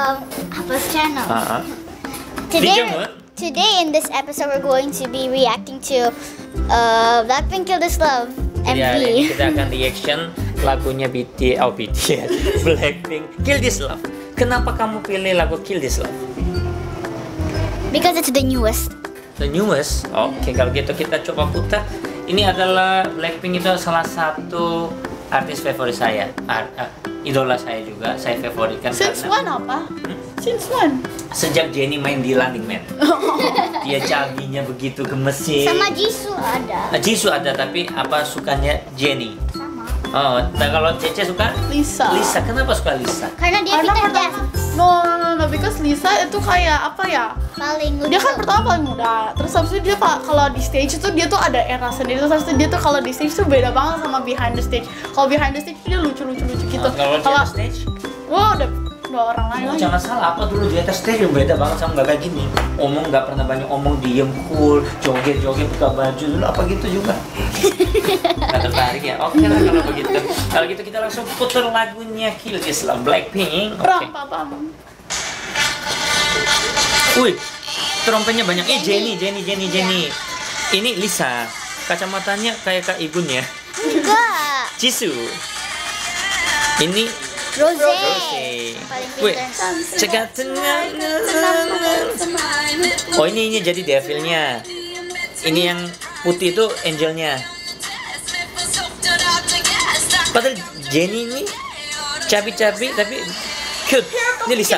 Apple's channel. Today, today in this episode we're going to be reacting to Blackpink Kill This Love Jadi hari ini MV. kita akan reaction lagunya BTS, Blackpink Kill This Love. Kenapa kamu pilih lagu Kill This Love? Because it's the newest. The newest. Oke, kalau gitu kita coba putar. Ini adalah Blackpink, itu salah satu artis favorit saya, idola saya juga. Saya favoritkan Since when apa? Since when? sejak Jennie main di Running Man. Dia caginya begitu gemesin. Sama Jisoo ada. Jisoo ada, tapi apa sukanya Jennie. Sama. Oh, nah kalau Cece suka Lisa. Lisa. Kenapa suka Lisa? Karena dia Karena Peter pertama, Pan. no, because Lisa itu kayak apa ya? Paling lucu. Dia kan pertama paling muda, terus habis itu dia kalau di stage itu dia tuh ada era sendiri, terus habis itu dia tuh kalau di stage tuh beda banget sama behind the stage. Kalau behind the stage dia lucu gitu. Kalau di atas stage, wah udah orang lain lagi. jangan salah, apa dulu di atas stage beda banget sama nggak kayak gini. Omong nggak pernah banyak omong, diem, cool, joget buka baju dulu apa gitu juga. Nggak tertarik ya? Oke lah kalau begitu. Kalau gitu kita langsung putar lagunya Kill This Love Blackpink. Oke. Ram papa. Wih, trompetnya banyak. Jennie. Ini Lisa. Kacamatanya kayak Kak Igun ya. Enggak. Jisoo. Ini Rose. Rose. Paling Wih, pintar. cekat. Oh ini jadi devilnya. Ini yang putih itu angelnya. Padahal Jennie ini cabi-cabi tapi cute. Ini Lisa.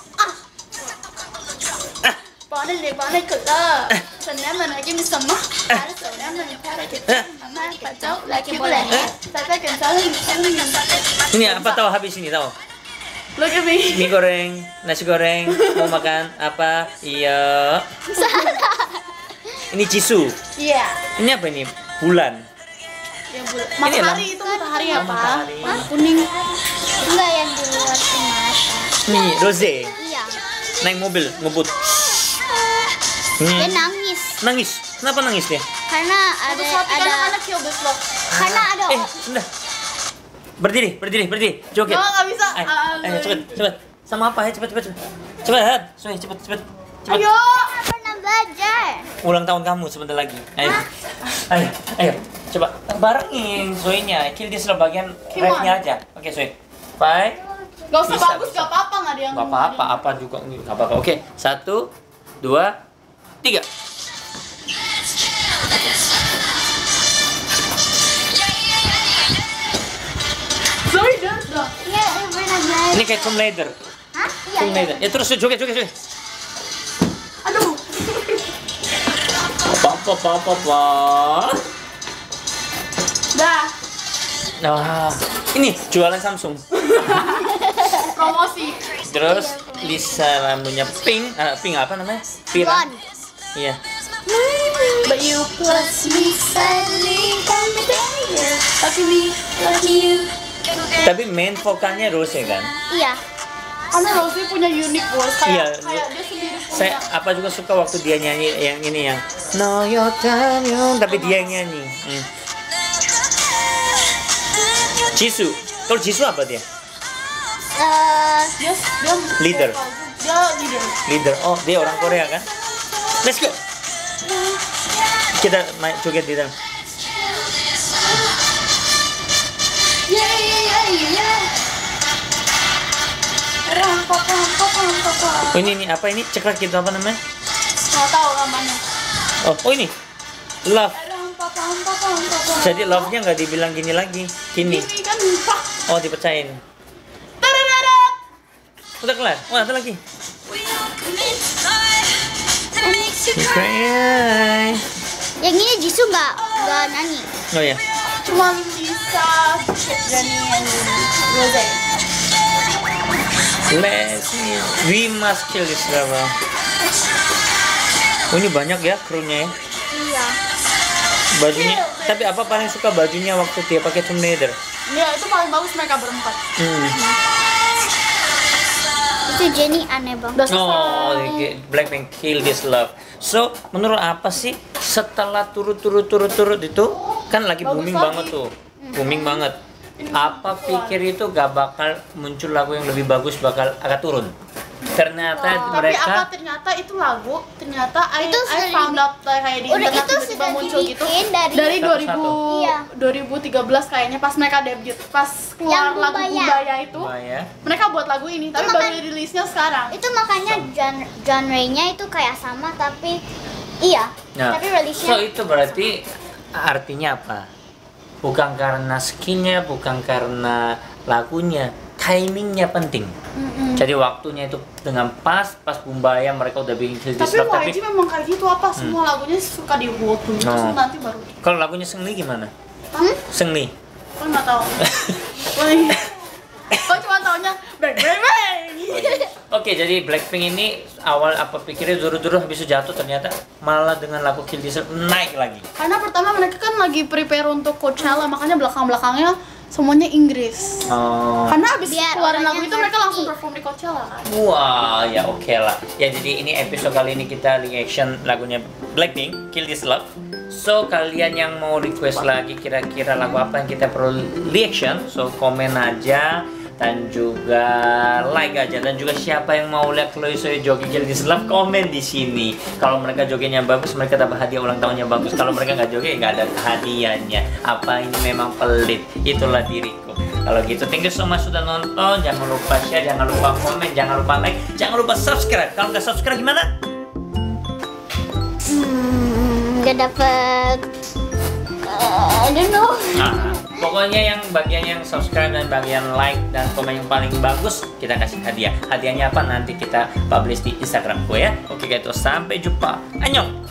Bỏ này cực đó. Phần em mình ở trên sầm á. Cái sườn em mình theo lại chụp. Mama và cháu lại kêu boleh. Saya kan selalu Ini apa tahu habis ini tahu? Look at me. Mie goreng, nasi goreng, mau makan apa? Iya. Ini Jisoo. Iya. Ini apa ini? Bulan. Ya bulan. Matahari itu matahari apa? matahari. Warna kuning. Enggak yang di luar mata. Nih, Rose. Iya. Naik mobil, ngebut. Dia nangis Nangis. Kenapa nangis dia? karena ada anak-anak kill this love. karena ada Sudah. Berdiri. Joget. Nggak bisa. Ayo, cepet. Sama apa ya? Cepet. Cepet. Ayo. Nggak pernah belajar. Ulang tahun kamu sebentar lagi. Ayo. Coba barengin Zoe-nya. Kill This Love bagian rap-nya aja. Oke, Zoe. 5. Gak usah Bisa, bagus, bisa. gak apa-apa, gak ada yang Gak apa-apa, apa juga nggak apa-apa. Oke, 1, 2, 3. Zoe dance dong. Iya, dia pernah belajar. Ini kayak Tomb Raider. Hah? Iya. Tomb Raider. Ya terus joget. Aduh. Apa. Dah. Nah, ini jualan Samsung. Promosi. Terus Lisa rambutnya pink. Pink apa namanya? Pirang. Blonde. Iya. But you plus me sadly come together. Tapi me like you. Tapi main vokalnya Rose kan? Iya. Karena Rosie punya unique voice Iya. kayak dia sendiri punya. Saya apa juga suka waktu dia nyanyi yang ini yang No Your Time, tapi dia yang nyanyi. Jisoo. Kalau Jisoo apa dia? Dia Leader. Dia leader. Leader. Oh, dia orang Korea kan? Let's go. Kita main joget di dalam. Yeah. Oh ini apa ini? Ceklek gitu apa namanya? Nggak tahu namanya. Oh ini. Love. Jadi love-nya nggak dibilang gini lagi. Gini. Ini kan pak. Oh, dipecahin. Tadadadad. Udah kelar. Oh, ada lagi. Cry. Yang ini Jisoo nggak nyanyi. Oh ya. Cuma bisa Jennie and Rose. We must kill this lava. Oh ini banyak ya krunya ya. Iya. Bajunya. Tapi apa paling suka bajunya waktu dia pakai Tomb Raider? Ya itu paling bagus mereka berempat. Itu Jennie aneh banget. Udah Oh, selesai. Blackpink Kill This Love. So, menurut apa sih setelah turut itu kan lagi Bagus booming lagi. banget tuh. Booming banget. Apa pikir itu gak bakal muncul lagu yang lebih bagus bakal agak turun? Ternyata Tapi mereka apa ternyata itu lagu, ternyata I sering found out kayak di Udah internet itu tiba-tiba sudah muncul gitu dibikin dari Satu-satu. 2000 Iya. 2013 kayaknya pas mereka debut, pas keluar Yang lagu Kumbaya. Kumbaya itu Kumbaya. mereka buat lagu ini, tapi makan- baru rilisnya sekarang. Itu makanya genre-nya itu kayak sama tapi iya. Nah, Tapi so release-nya itu berarti artinya apa? Bukan karena skinnya, bukan karena lagunya, timingnya penting. Jadi waktunya itu dengan pas Kumbaya mereka udah bikin Kill This Tapi Love. YG memang kayak gitu apa semua lagunya suka di hold dulu terus Oh. nanti baru. Kalau lagunya Seungri gimana? Seungri. Aku nggak tahu. Kok cuma taunya bang bang bang. Oke, jadi Blackpink ini awal apa pikirnya dulu habis itu jatuh, ternyata malah dengan lagu Kill This Love naik lagi. Karena pertama mereka kan lagi prepare untuk Coachella, makanya belakangnya semuanya Inggris. Oh. Karena abis Biar keluarin orangnya lagu itu mereka ngerti. langsung perform di Coachella kan. Wah, ya oke lah. Ya jadi ini episode kali ini kita reaction lagunya Blackpink, Kill This Love. So kalian yang mau request lagi kira-kira lagu apa yang kita perlu reaction, so komen aja dan juga like aja, dan juga siapa yang mau lihat Chloe Soy joget Kill This Love komen di sini. Kalau mereka jogetnya bagus, mereka dapat hadiah ulang tahunnya bagus. Kalau mereka nggak joget, nggak ada hadiahnya. Apa ini memang pelit? Itulah diriku. Kalau gitu, thank you so much sudah nonton. Jangan lupa share, jangan lupa komen, jangan lupa like, jangan lupa subscribe. Kalau nggak subscribe gimana? nggak dapet I don't know. Nah, pokoknya yang bagian yang subscribe dan bagian like dan komen yang paling bagus kita kasih hadiah. Hadiahnya apa nanti kita publish di Instagram gue ya. Oke gitu, sampai jumpa. Annyeong.